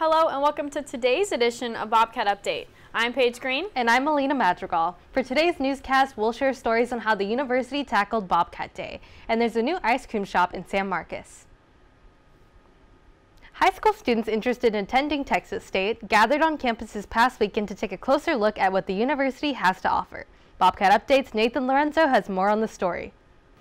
Hello and welcome to today's edition of Bobcat Update. I'm Paige Green. And I'm Melina Madrigal. For today's newscast, we'll share stories on how the university tackled Bobcat Day. And there's a new ice cream shop in San Marcos. High school students interested in attending Texas State gathered on campus this past weekend to take a closer look at what the university has to offer. Bobcat Update's Nathan Lorenzo has more on the story.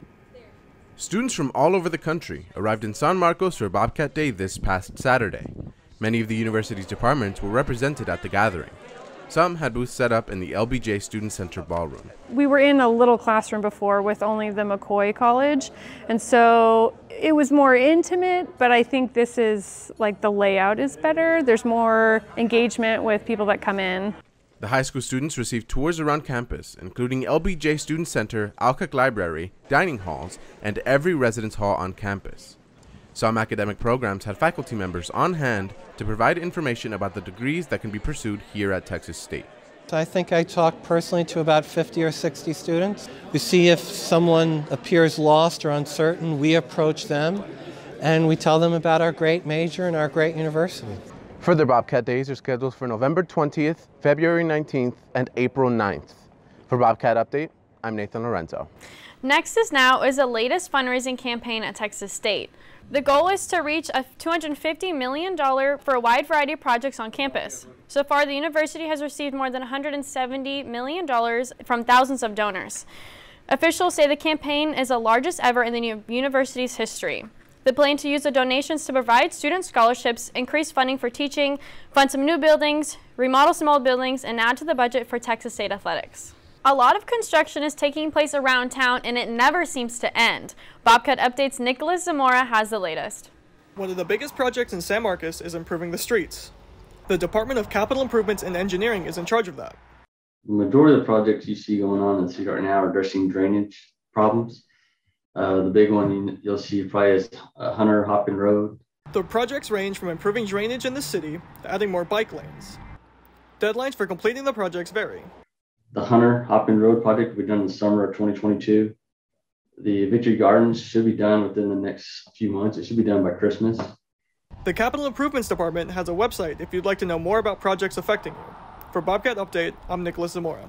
Students from all over the country arrived in San Marcos for Bobcat Day this past Saturday. Many of the university's departments were represented at the gathering. Some had booths set up in the LBJ Student Center ballroom. We were in a little classroom before with only the McCoy College, and so it was more intimate, but I think this is, like, the layout is better. There's more engagement with people that come in. The high school students received tours around campus, including LBJ Student Center, Alcock Library, dining halls, and every residence hall on campus. Some academic programs had faculty members on hand to provide information about the degrees that can be pursued here at Texas State. I think I talked personally to about 50 or 60 students. We see if someone appears lost or uncertain, we approach them and we tell them about our great major and our great university. Further Bobcat Days are scheduled for November 20th, February 19th, and April 9th. For Bobcat Update, I'm Nathan Lorenzo. Next is Now is the latest fundraising campaign at Texas State. The goal is to reach a $250 million for a wide variety of projects on campus. So far, the university has received more than $170 million from thousands of donors. Officials say the campaign is the largest ever in the university's history. They plan to use the donations to provide student scholarships, increase funding for teaching, fund some new buildings, remodel some old buildings, and add to the budget for Texas State athletics. A lot of construction is taking place around town, and it never seems to end. Bobcat Update's Nicholas Zamora has the latest. One of the biggest projects in San Marcos is improving the streets. The Department of Capital Improvements and Engineering is in charge of that. The majority of the projects you see going on in the city right now are addressing drainage problems. The big one you'll see probably is Hunter Hopkins Road. The projects range from improving drainage in the city to adding more bike lanes. Deadlines for completing the projects vary. The Hunter Hopkins Road project will be done in the summer of 2022. The Victory Gardens should be done within the next few months. It should be done by Christmas. The Capital Improvements Department has a website if you'd like to know more about projects affecting you. For Bobcat Update, I'm Nicholas Zamora.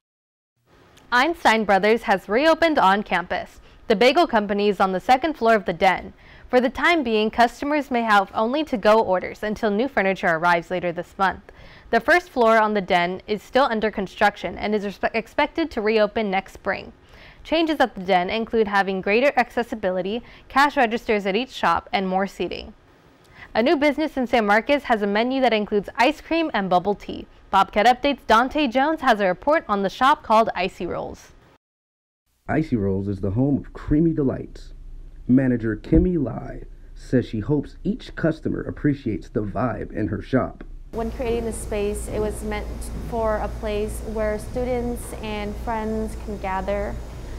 Einstein Brothers has reopened on campus. The bagel company is on the second floor of the Den. For the time being, customers may have only to-go orders until new furniture arrives later this month. The first floor on the Den is still under construction and is expected to reopen next spring. Changes at the Den include having greater accessibility, cash registers at each shop, and more seating. A new business in San Marcos has a menu that includes ice cream and bubble tea. Bobcat Update's Dante Jones has a report on the shop called Icy Rolls. Icy Rolls is the home of creamy delights. Manager Kimmy Lai says she hopes each customer appreciates the vibe in her shop. When creating the space, it was meant for a place where students and friends can gather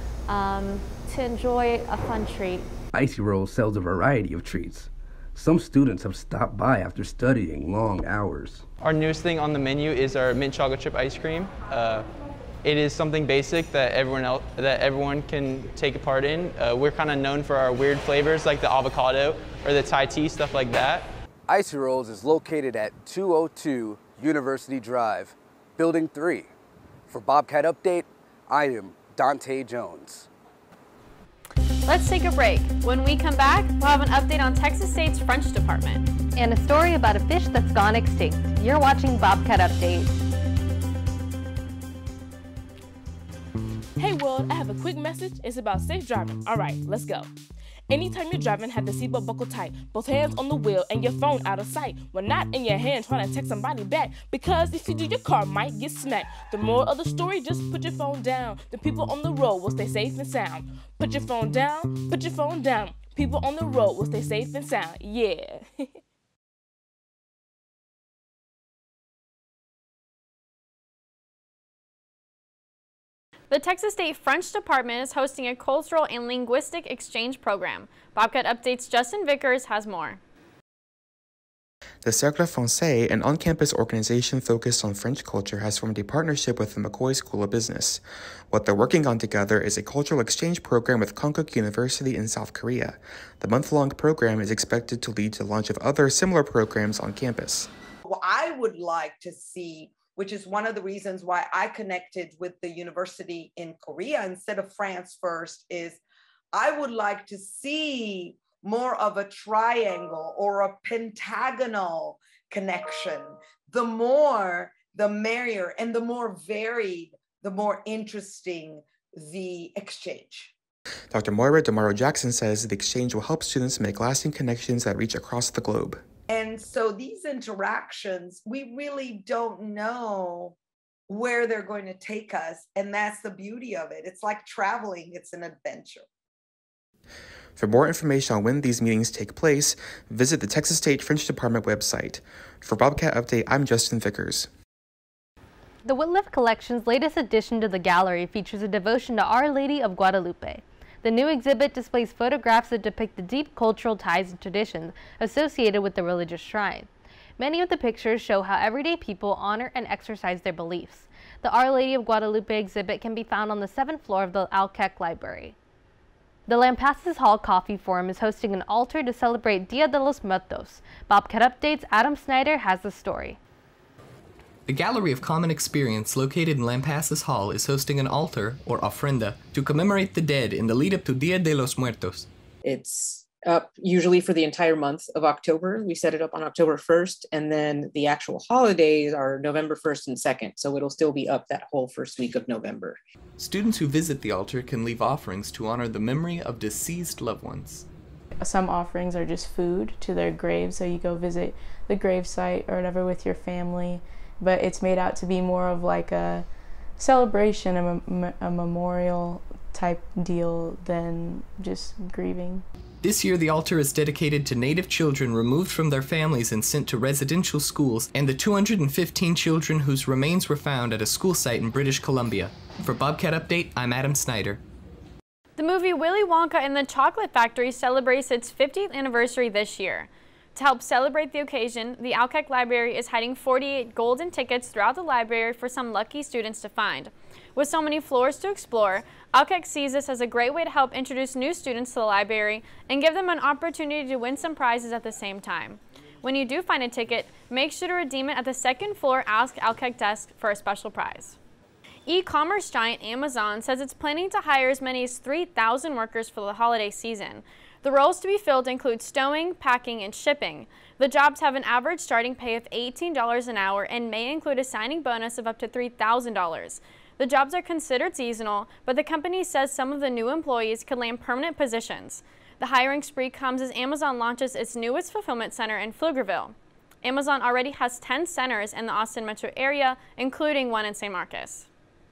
to enjoy a fun treat. Icy Rolls sells a variety of treats. Some students have stopped by after studying long hours. Our newest thing on the menu is our mint chocolate chip ice cream. It is something basic that everyone can take a part in. We're kind of known for our weird flavors like the avocado or the Thai tea, stuff like that. Icy Rolls is located at 202 University Drive, Building 3. For Bobcat Update, I am Dante Jones. Let's take a break. When we come back, we'll have an update on Texas State's French department. And a story about a fish that's gone extinct. You're watching Bobcat Update. Hey world, I have a quick message. It's about safe driving. All right, let's go. Anytime you're driving, have the seatbelt buckled tight. Both hands on the wheel and your phone out of sight. When not in your hand trying to text somebody back. Because if you do, your car might get smacked. The moral of the story, just put your phone down. The people on the road will stay safe and sound. Put your phone down, put your phone down. People on the road will stay safe and sound. Yeah. The Texas State French Department is hosting a cultural and linguistic exchange program. Bobcat Update's Justin Vickers has more. The Cercle Français, an on-campus organization focused on French culture, has formed a partnership with the McCoy School of Business. What they're working on together is a cultural exchange program with Konkuk University in South Korea. The month-long program is expected to lead to the launch of other similar programs on campus. What I would like to see, which is one of the reasons why I connected with the university in Korea instead of France first, is I would like to see more of a triangle or a pentagonal connection. The more, the merrier, and the more varied, the more interesting the exchange. Dr. Moira DeMauro Jackson says the exchange will help students make lasting connections that reach across the globe. And so these interactions, we really don't know where they're going to take us. And that's the beauty of it. It's like traveling, it's an adventure. For more information on when these meetings take place, visit the Texas State French Department website. For Bobcat Update, I'm Justin Vickers. The Whitliff Collection's latest addition to the gallery features a devotion to Our Lady of Guadalupe. The new exhibit displays photographs that depict the deep cultural ties and traditions associated with the religious shrine. Many of the pictures show how everyday people honor and exercise their beliefs. The Our Lady of Guadalupe exhibit can be found on the 7th floor of the Alkek Library. The Lampasas Hall Coffee Forum is hosting an altar to celebrate Dia de los Muertos. Bobcat Update's Adam Snyder has the story. The Gallery of Common Experience, located in Lampasas Hall, is hosting an altar, or ofrenda, to commemorate the dead in the lead-up to Dia de los Muertos. It's up usually for the entire month of October. We set it up on October 1st, and then the actual holidays are November 1st and 2nd, so it'll still be up that whole first week of November. Students who visit the altar can leave offerings to honor the memory of deceased loved ones. Some offerings are just food to their graves, so you go visit the grave site or whatever with your family, but it's made out to be more of like a celebration, a memorial type deal than just grieving. This year, the altar is dedicated to Native children removed from their families and sent to residential schools, and the 215 children whose remains were found at a school site in British Columbia. For Bobcat Update, I'm Adam Snyder. The movie Willy Wonka and the Chocolate Factory celebrates its 50th anniversary this year. To help celebrate the occasion, the Alkek Library is hiding 48 golden tickets throughout the library for some lucky students to find. With so many floors to explore, Alkek sees this as a great way to help introduce new students to the library and give them an opportunity to win some prizes at the same time. When you do find a ticket, make sure to redeem it at the second floor Ask Alkek desk for a special prize. E-commerce giant Amazon says it's planning to hire as many as 3,000 workers for the holiday season. The roles to be filled include stowing, packing, and shipping. The jobs have an average starting pay of $18 an hour and may include a signing bonus of up to $3,000. The jobs are considered seasonal, but the company says some of the new employees could land permanent positions. The hiring spree comes as Amazon launches its newest fulfillment center in Pflugerville. Amazon already has 10 centers in the Austin metro area, including one in St. Marcus.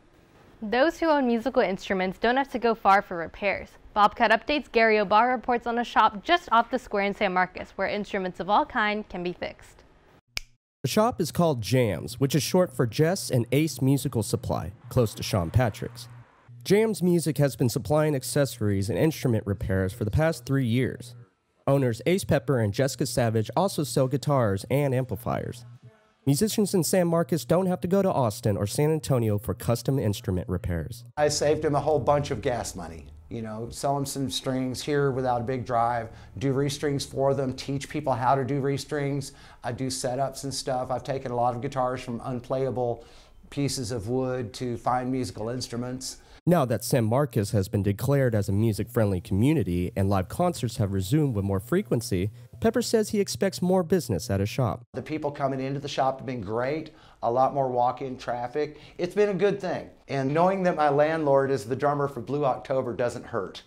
Those who own musical instruments don't have to go far for repairs. Bobcat Update's Gary Obar reports on a shop just off the square in San Marcos where instruments of all kinds can be fixed. The shop is called Jams, which is short for Jess and Ace Musical Supply, close to Sean Patrick's. Jams Music has been supplying accessories and instrument repairs for the past 3 years. Owners Ace Pepper and Jessica Savage also sell guitars and amplifiers. Musicians in San Marcos don't have to go to Austin or San Antonio for custom instrument repairs. I saved him a whole bunch of gas money. You know, sell them some strings here without a big drive, do restrings for them, teach people how to do restrings. I do setups and stuff. I've taken a lot of guitars from unplayable pieces of wood to fine musical instruments. Now that San Marcos has been declared as a music-friendly community and live concerts have resumed with more frequency, Pepper says he expects more business at his shop. The people coming into the shop have been great, a lot more walk-in traffic. It's been a good thing. And knowing that my landlord is the drummer for Blue October doesn't hurt.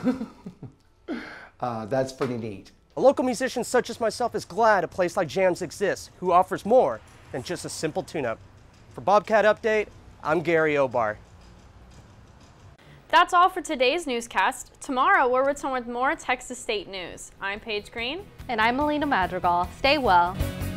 That's pretty neat. A local musician such as myself is glad a place like Jams exists, who offers more than just a simple tune-up. For Bobcat Update, I'm Gary Obar. That's all for today's newscast. Tomorrow, we'll return with more Texas State news. I'm Paige Green. And I'm Melina Madrigal. Stay well.